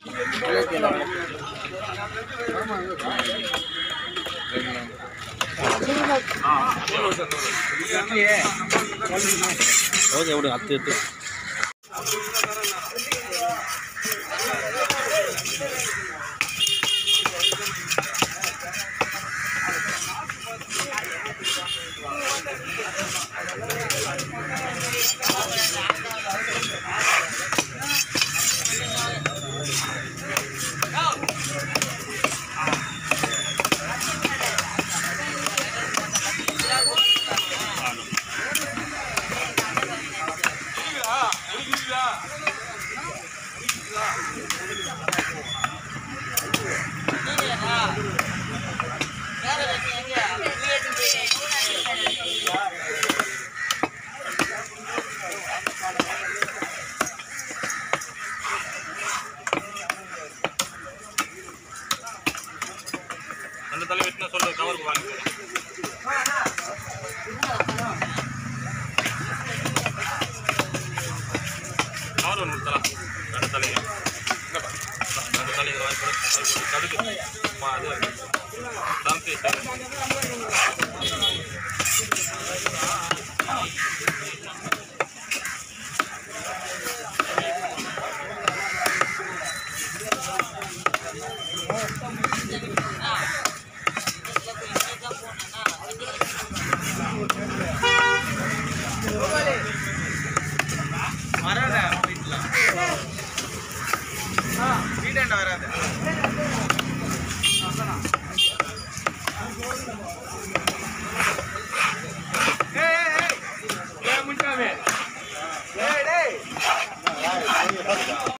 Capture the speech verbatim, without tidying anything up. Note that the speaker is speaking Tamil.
ஓகே விடு அத்து எத்து அந்த தலை வெட்டினா சொல்ல கவருக்கு வாங்கி கவர் ஒன்று தரா ரெண்டு தலையை ரெண்டு தலையை வாங்கி கடுக்கு அது தம்பி வராத வீட்டில் வீட்டாண்ட வராது